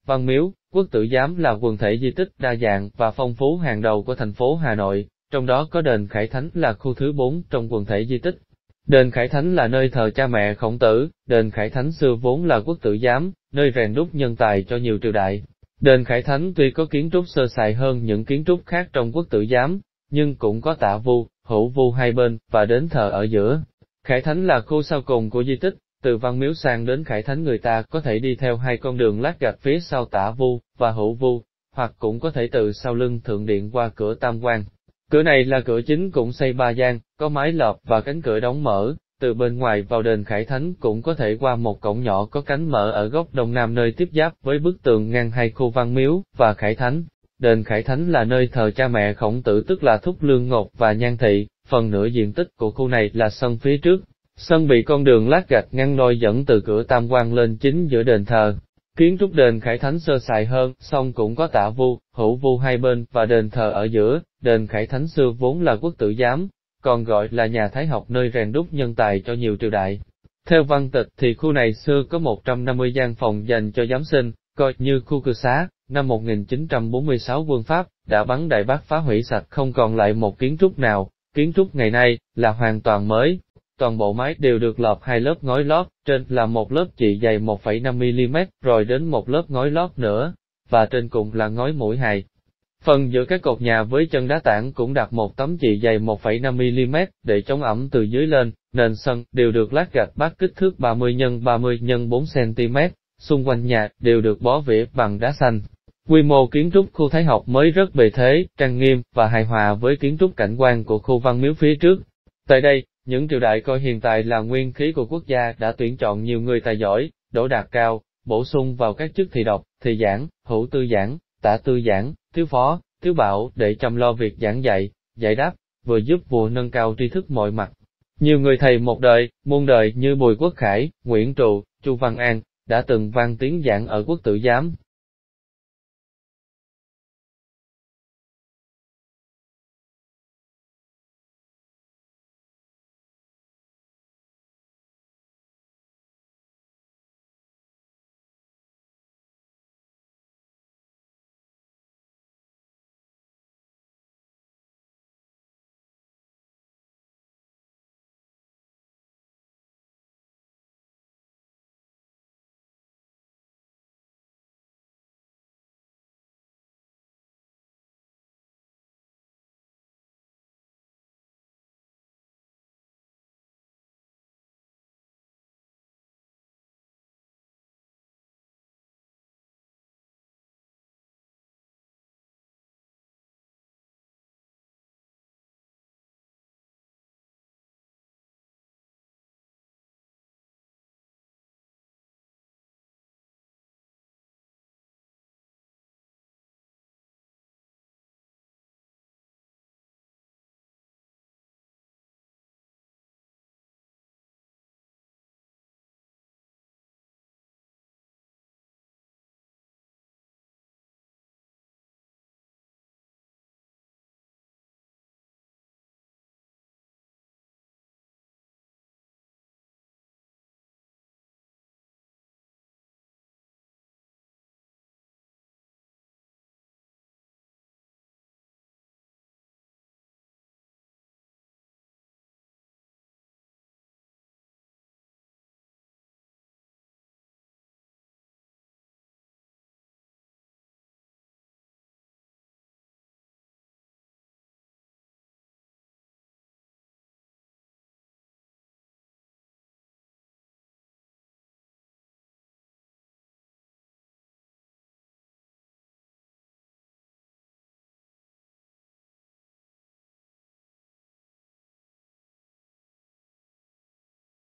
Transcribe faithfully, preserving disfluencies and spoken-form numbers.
Văn Miếu, Quốc Tử Giám là quần thể di tích đa dạng và phong phú hàng đầu của thành phố Hà Nội, trong đó có đền Khải Thánh là khu thứ bốn trong quần thể di tích. Đền Khải Thánh là nơi thờ cha mẹ Khổng Tử, đền Khải Thánh xưa vốn là Quốc Tử Giám, nơi rèn đúc nhân tài cho nhiều triều đại. Đền Khải Thánh tuy có kiến trúc sơ sài hơn những kiến trúc khác trong Quốc Tử Giám, nhưng cũng có tả vu, hữu vu hai bên, và đền thờ ở giữa. Khải Thánh là khu sau cùng của di tích, từ Văn Miếu sang đến Khải Thánh người ta có thể đi theo hai con đường lát gạch phía sau tả vu và hữu vu, hoặc cũng có thể từ sau lưng thượng điện qua cửa Tam Quan. Cửa này là cửa chính cũng xây ba gian, có mái lợp và cánh cửa đóng mở, từ bên ngoài vào đền Khải Thánh cũng có thể qua một cổng nhỏ có cánh mở ở góc đông nam nơi tiếp giáp với bức tường ngăn hai khu Văn Miếu và Khải Thánh. Đền Khải Thánh là nơi thờ cha mẹ Khổng Tử tức là Thúc Lương Ngột và Nhan Thị, phần nửa diện tích của khu này là sân phía trước. Sân bị con đường lát gạch ngăn đôi dẫn từ cửa Tam Quan lên chính giữa đền thờ. Kiến trúc đền Khải Thánh sơ sài hơn, song cũng có tả vu, hữu vu hai bên và đền thờ ở giữa. Đền Khải Thánh xưa vốn là Quốc Tử Giám, còn gọi là nhà Thái học nơi rèn đúc nhân tài cho nhiều triều đại. Theo văn tịch thì khu này xưa có một trăm năm mươi gian phòng dành cho giám sinh, coi như khu cư xá. Năm một nghìn chín trăm bốn mươi sáu quân Pháp đã bắn Đại Bác phá hủy sạch không còn lại một kiến trúc nào. Kiến trúc ngày nay là hoàn toàn mới. Toàn bộ mái đều được lợp hai lớp ngói lót, trên là một lớp chì dày một phẩy năm mi li mét, rồi đến một lớp ngói lót nữa, và trên cùng là ngói mũi hài. Phần giữa các cột nhà với chân đá tảng cũng đặt một tấm chì dày một phẩy năm mi li mét để chống ẩm từ dưới lên. Nền sân đều được lát gạch bát kích thước ba mươi nhân ba mươi nhân bốn xăng ti mét, xung quanh nhà đều được bó vỉa bằng đá xanh. Quy mô kiến trúc khu Thái học mới rất bề thế, trang nghiêm và hài hòa với kiến trúc cảnh quan của khu Văn Miếu phía trước. Tại đây, những triều đại coi hiện tại là nguyên khí của quốc gia đã tuyển chọn nhiều người tài giỏi, đỗ đạt cao, bổ sung vào các chức thị độc, thị giảng, hữu tư giảng, tả tư giảng, thiếu phó, thiếu bảo để chăm lo việc giảng dạy, giải đáp, vừa giúp vua nâng cao tri thức mọi mặt. Nhiều người thầy một đời, muôn đời như Bùi Quốc Khải, Nguyễn Trụ, Chu Văn An, đã từng vang tiếng giảng ở Quốc Tử Giám.